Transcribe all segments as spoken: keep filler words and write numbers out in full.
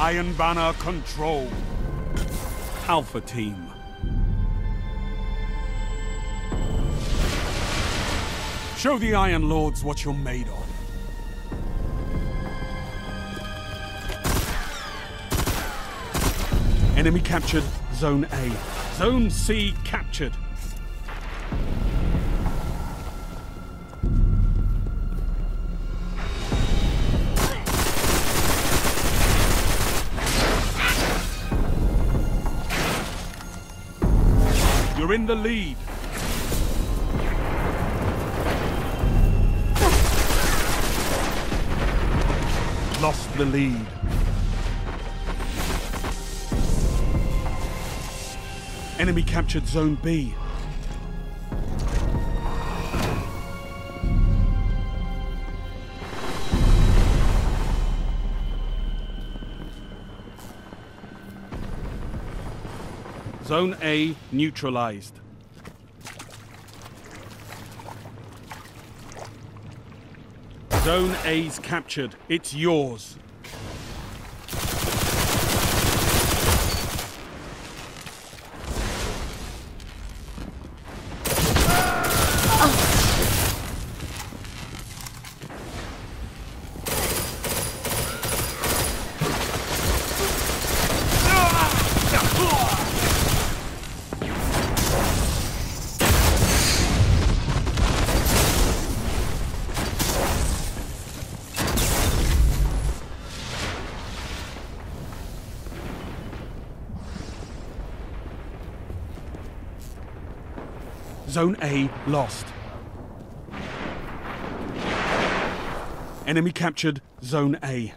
Iron Banner control. Alpha Team. Show the Iron Lords what you're made of. Enemy captured Zone A. Zone C captured. You're in the lead. Lost the lead. Enemy captured Zone B. Zone A neutralized. Zone A's captured. It's yours. Zone A lost. Enemy captured Zone A.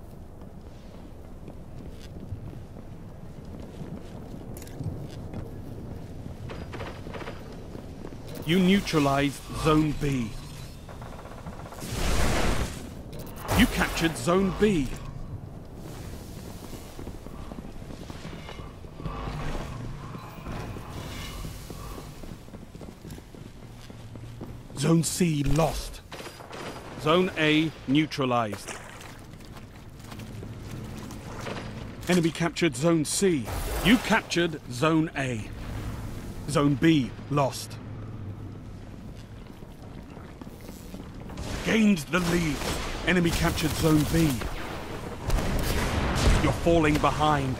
You neutralized Zone B. You captured Zone B. Zone C lost. Zone A neutralized. Enemy captured Zone C. You captured Zone A. Zone B lost. Gained the lead. Enemy captured Zone B. You're falling behind.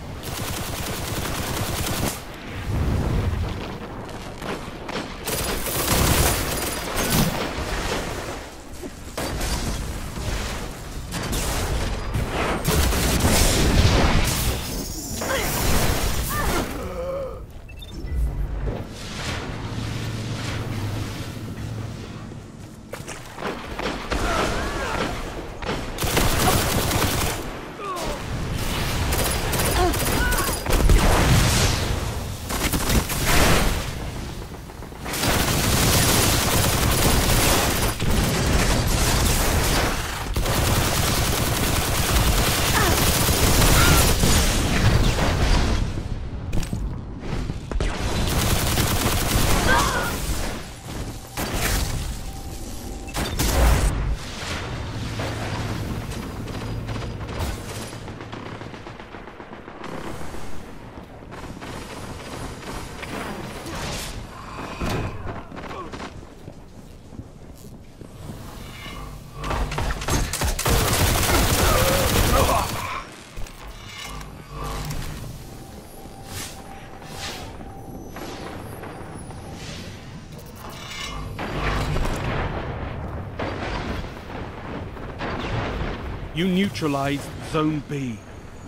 You neutralized Zone B.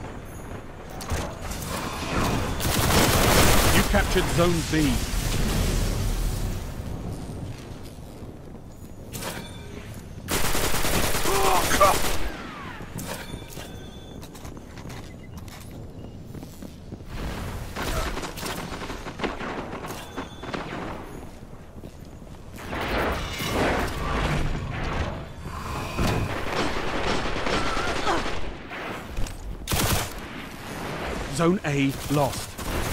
You captured Zone B. Zone A lost.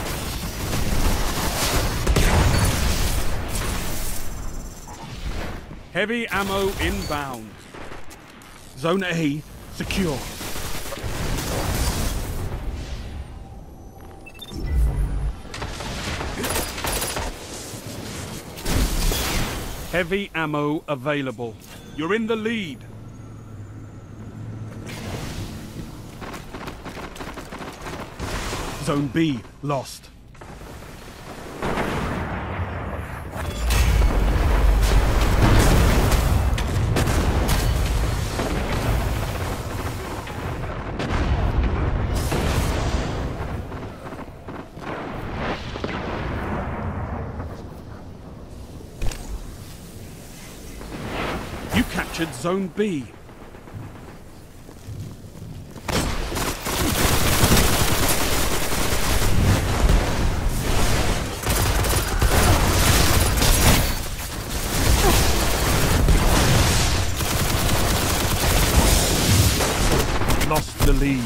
Heavy ammo inbound. Zone A secure. Heavy ammo available. You're in the lead. Zone B lost. You captured Zone B. Lost the lead.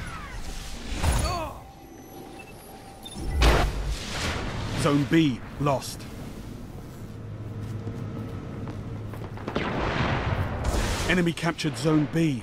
Zone B lost. Enemy captured Zone B.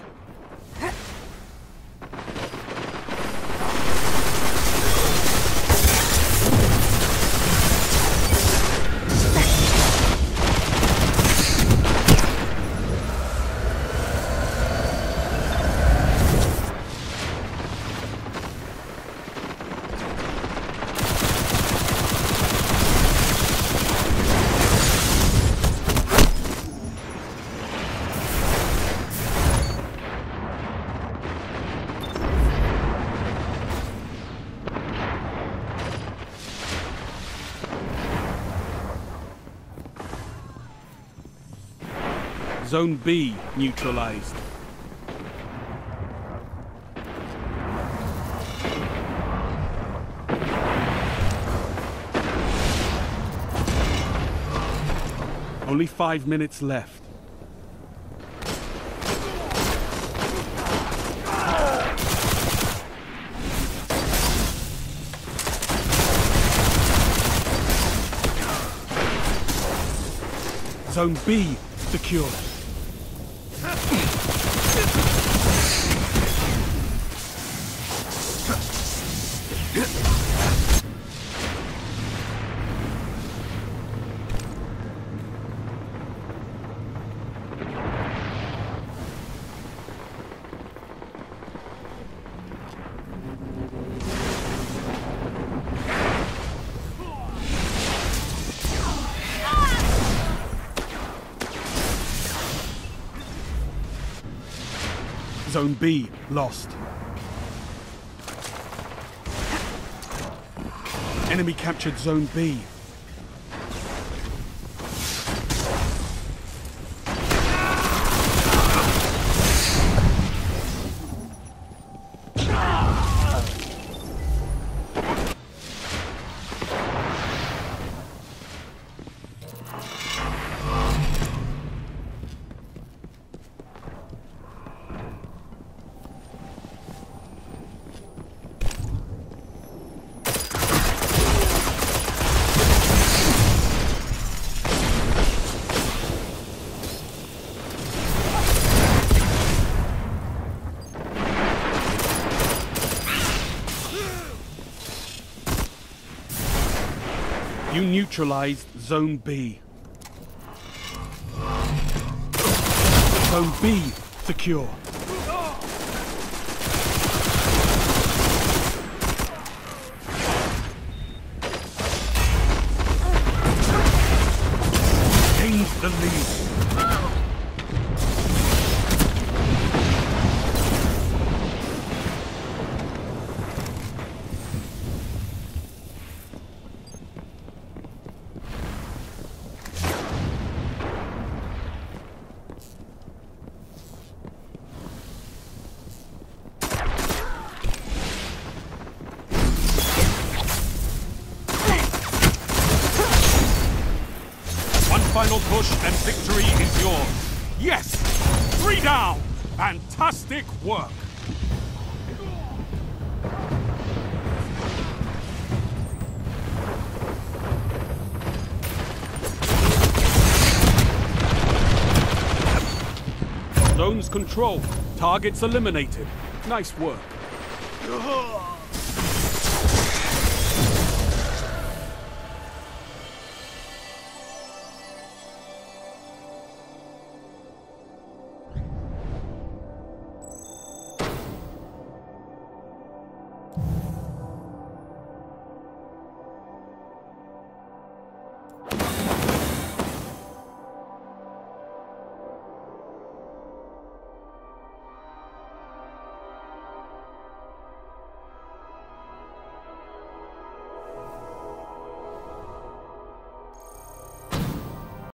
Zone B neutralized. Only five minutes left. Zone B secured. Zone B lost. Enemy captured Zone B. You neutralized Zone B. Zone B secure. Gained the lead. Final push and victory is yours. Yes! Three down! Fantastic work! Zones controlled. Targets eliminated. Nice work.